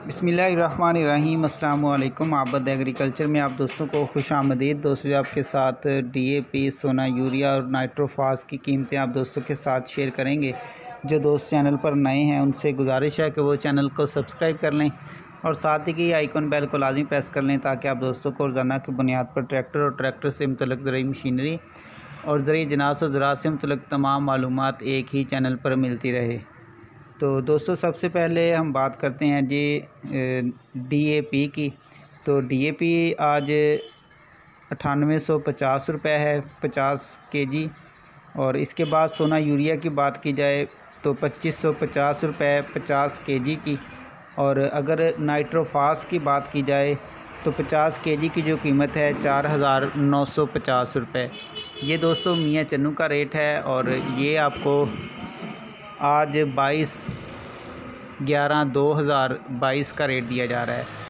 बिस्मिल्लाहिर्रहमानिर्रहीम। अस्सलाम वालेकुम। आबद एग्रीकल्चर में आप दोस्तों को खुशामदीद। दोस्तों आपके साथ डीएपी, सोना, यूरिया और नाइट्रोफास की कीमतें आप दोस्तों के साथ शेयर करेंगे। जो दोस्त चैनल पर नए हैं उनसे गुजारिश है कि वो चैनल को सब्सक्राइब कर लें और साथ ही की आइकन बेल को लाजमी प्रेस कर लें ताकि आप दोस्तों को रोज़ाना की बुनियाद पर ट्रैक्टर और ट्रैक्टर से मुतल्लिक़ ज़रूरी मशीनरी और ज़रूरी जनास और ज़राअत से मुतल्लिक़ तमाम मालूमात एक ही चैनल पर मिलती रहे। तो दोस्तों सबसे पहले हम बात करते हैं जी डीएपी की। तो डीएपी आज 9850 रुपये है 50 केजी। और इसके बाद सोना यूरिया की बात की जाए तो 2550 रुपये 50 केजी की। और अगर नाइट्रोफास की बात की जाए तो 50 केजी की जो कीमत है 4950 रुपये। ये दोस्तों मियाँ चन्नू का रेट है और ये आपको आज 22/11/2022 का रेट दिया जा रहा है।